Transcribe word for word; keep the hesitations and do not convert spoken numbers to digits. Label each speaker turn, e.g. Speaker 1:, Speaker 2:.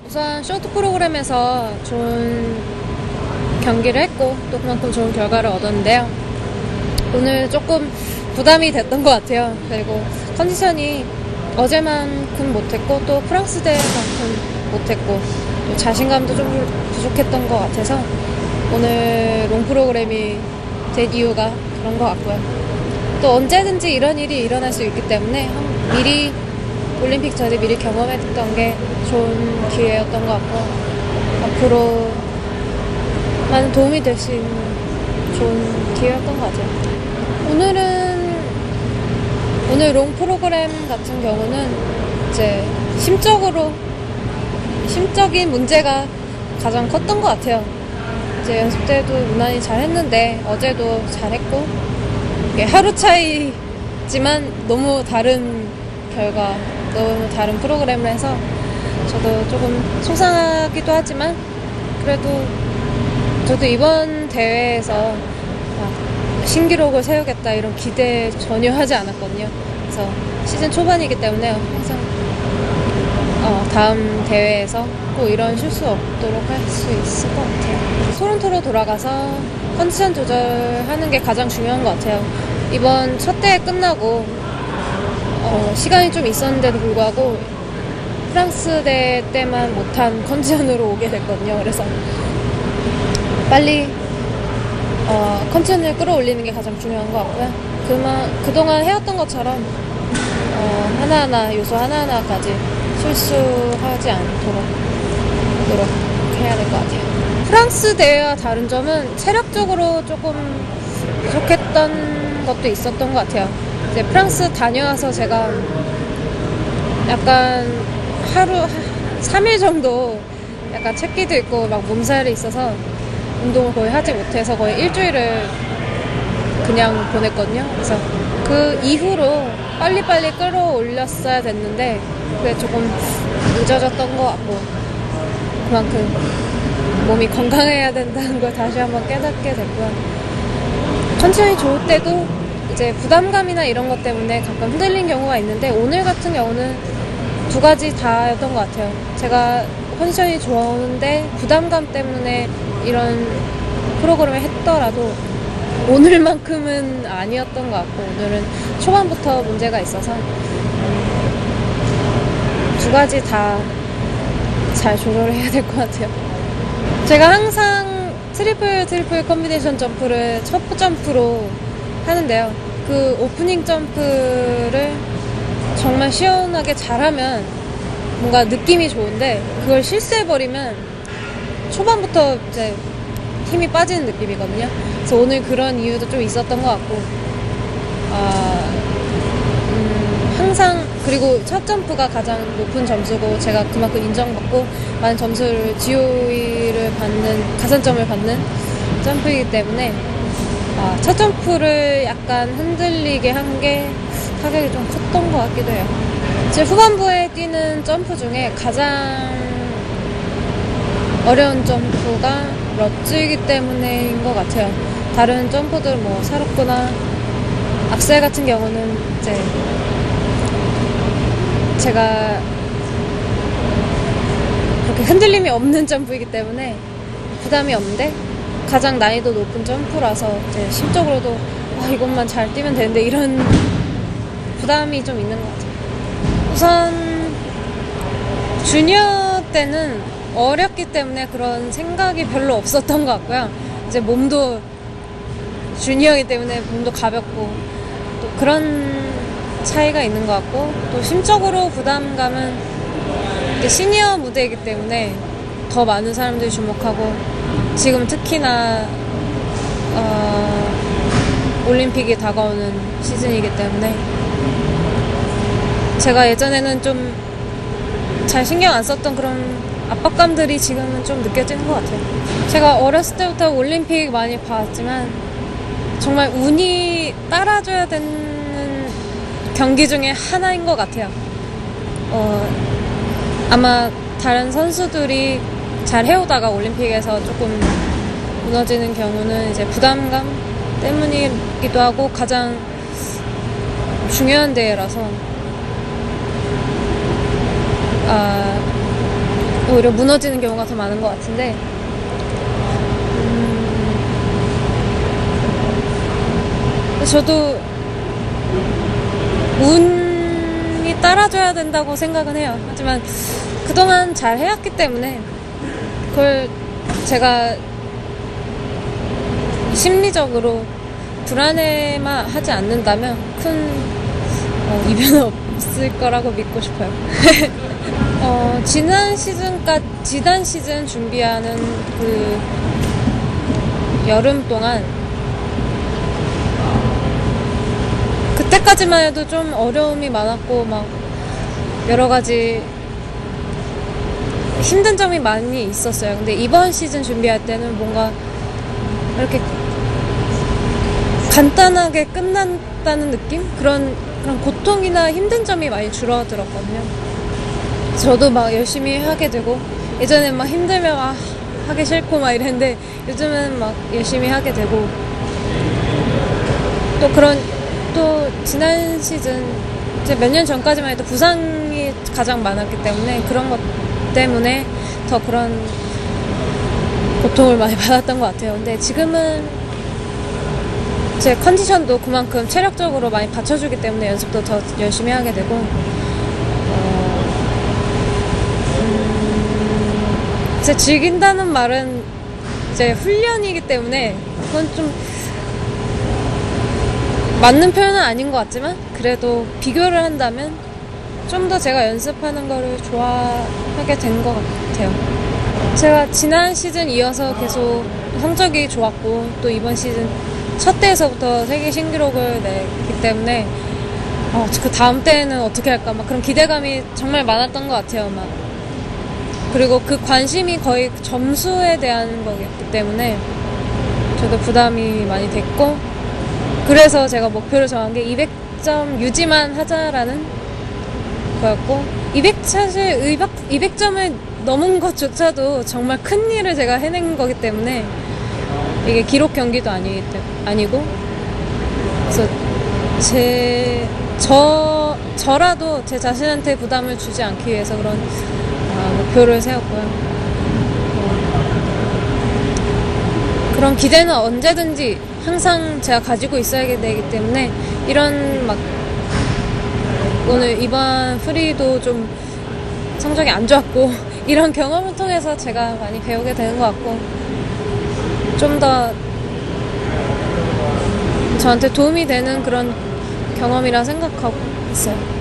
Speaker 1: 우선 쇼트 프로그램에서 좋은 경기를 했고 또 그만큼 좋은 결과를 얻었는데요. 오늘 조금 부담이 됐던 것 같아요. 그리고 컨디션이 어제만큼 못했고 또 프랑스 대회만큼 못했고 또 자신감도 좀 부족했던 것 같아서 오늘 롱 프로그램이 된 이유가 그런 것 같고요. 또 언제든지 이런 일이 일어날 수 있기 때문에 미리 올림픽 전에 미리 경험했던 게 좋은 기회였던 것 같고 앞으로 많은 도움이 될 수 있는 좋은 기회였던 것 같아요. 오늘은 오늘 롱 프로그램 같은 경우는 이제 심적으로 심적인 문제가 가장 컸던 것 같아요. 이제 연습 때도 무난히 잘했는데 어제도 잘했고 하루 차이지만 너무 다른 결과, 너무 다른 프로그램을 해서 저도 조금 속상하기도 하지만 그래도 저도 이번 대회에서 신기록을 세우겠다 이런 기대 전혀 하지 않았거든요. 그래서 시즌 초반이기 때문에 항상 어, 다음 대회에서 꼭 이런 실수 없도록 할 수 있을 것 같아요. 토론토로 돌아가서 컨디션 조절하는 게 가장 중요한 것 같아요. 이번 첫 대회 끝나고 어, 시간이 좀 있었는데도 불구하고 프랑스 대회 때만 못한 컨디션으로 오게 됐거든요. 그래서 빨리 어, 컨디션을 끌어올리는 게 가장 중요한 것 같고요. 그만, 그동안 해왔던 것처럼 어, 하나하나 요소 하나하나까지 실수하지 않도록 노력해야 될 것 같아요. 프랑스 대회와 다른 점은 체력적으로 조금 부족했던 것도 있었던 것 같아요. 이제 프랑스 다녀와서 제가 약간 하루 삼 일 정도 약간 책기도 있고 막 몸살이 있어서 운동을 거의 하지 못해서 거의 일주일을 그냥 보냈거든요. 그래서 그 이후로 빨리빨리 끌어올렸어야 됐는데 그게 조금 늦어졌던 것 같고 그만큼 몸이 건강해야 된다는 걸 다시 한번 깨닫게 됐고요. 컨디션이 좋을 때도 이제 부담감이나 이런 것 때문에 가끔 흔들린 경우가 있는데 오늘 같은 경우는 두 가지 다였던 것 같아요. 제가 컨디션이 좋은데 부담감 때문에 이런 프로그램을 했더라도 오늘만큼은 아니었던 것 같고 오늘은 초반부터 문제가 있어서 두 가지 다 잘 조절해야 될 것 같아요. 제가 항상 트리플 트리플 컴비네이션 점프를 첫 점프로 하는데요. 그 오프닝 점프를 정말 시원하게 잘하면 뭔가 느낌이 좋은데 그걸 실수해버리면 초반부터 이제 힘이 빠지는 느낌이거든요. 그래서 오늘 그런 이유도 좀 있었던 것 같고 아, 음, 항상 그리고 첫 점프가 가장 높은 점수고 제가 그만큼 인정받고 많은 점수를 지오이를 받는 가산점을 받는 점프이기 때문에 아, 첫 점프를 약간 흔들리게 한 게 타격이 좀 컸던 것 같기도 해요. 제 후반부에 뛰는 점프 중에 가장 어려운 점프가 럿즈이기 때문에인 것 같아요. 다른 점프들 뭐 사롭거나 악셀 같은 경우는 이제 제가 그렇게 흔들림이 없는 점프이기 때문에 부담이 없는데 가장 난이도 높은 점프라서 이제 심적으로도 아, 이것만 잘 뛰면 되는데 이런 부담이 좀 있는 것 같아요. 우선 주니어 때는 어렵기 때문에 그런 생각이 별로 없었던 것 같고요. 이제 몸도 주니어이기 때문에 몸도 가볍고 또 그런 차이가 있는 것 같고 또 심적으로 부담감은 이제 시니어 무대이기 때문에 더 많은 사람들이 주목하고 지금 특히나 어, 올림픽이 다가오는 시즌이기 때문에 제가 예전에는 좀 잘 신경 안 썼던 그런 압박감들이 지금은 좀 느껴지는 것 같아요. 제가 어렸을 때부터 올림픽 많이 봤지만 정말 운이 따라줘야 되는 경기 중에 하나인 것 같아요. 어, 아마 다른 선수들이 잘 해오다가 올림픽에서 조금 무너지는 경우는 이제 부담감 때문이기도 하고 가장 중요한 대회라서 아, 오히려 무너지는 경우가 더 많은 것 같은데, 음, 저도 운이 따라줘야 된다고 생각은 해요. 하지만 그동안 잘 해왔기 때문에 그걸 제가 심리적으로 불안해만 하지 않는다면 큰 어, 이변은 없을 거라고 믿고 싶어요. 어, 지난 시즌까지, 지난 시즌 준비하는 그 여름 동안 그때까지만 해도 좀 어려움이 많았고 막 여러 가지 힘든 점이 많이 있었어요. 근데 이번 시즌 준비할 때는 뭔가 이렇게 간단하게 끝난다는 느낌? 그런, 그런 고통이나 힘든 점이 많이 줄어들었거든요. 저도 막 열심히 하게 되고, 예전엔 막 힘들면 막 하기 싫고 막 이랬는데, 요즘은 막 열심히 하게 되고, 또 그런, 또 지난 시즌, 이제 몇 년 전까지만 해도 부상이 가장 많았기 때문에, 그런 것 때문에 더 그런 고통을 많이 받았던 것 같아요. 근데 지금은 제 컨디션도 그만큼 체력적으로 많이 받쳐주기 때문에 연습도 더 열심히 하게 되고, 어, 음, 제 즐긴다는 말은 이제 훈련이기 때문에 그건 좀 맞는 표현은 아닌 것 같지만, 그래도 비교를 한다면 좀 더 제가 연습하는 거를 좋아하게 된 것 같아요. 제가 지난 시즌 이어서 계속 성적이 좋았고, 또 이번 시즌 첫 대회에서부터 세계 신기록을 내기 때문에 어, 그 다음 때는 어떻게 할까 막 그런 기대감이 정말 많았던 것 같아요. 막 그리고 그 관심이 거의 점수에 대한 거였기 때문에 저도 부담이 많이 됐고, 그래서 제가 목표를 정한 게 이백 점 유지만 하자라는 거였고, 이백 사실 이백 점을 넘은 것조차도 정말 큰 일을 제가 해낸 거기 때문에 이게 기록 경기도 아니, 아니고, 그래서 제, 저, 저라도 제 자신한테 부담을 주지 않기 위해서 그런 아, 목표를 세웠고요. 어, 그런 기대는 언제든지 항상 제가 가지고 있어야 되기 때문에, 이런 막, 오늘 이번 프리도 좀 성적이 안 좋았고, 이런 경험을 통해서 제가 많이 배우게 되는 것 같고, 좀 더 저한테 도움이 되는 그런 경험이라 생각하고 있어요.